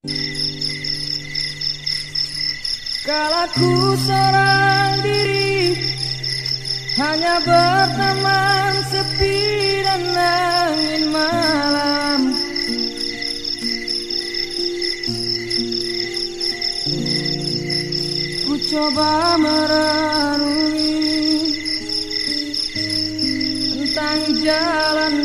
Kalaku seorang diri, hanya berteman sepi dan angin malam. Ku coba merenungi tentang jalan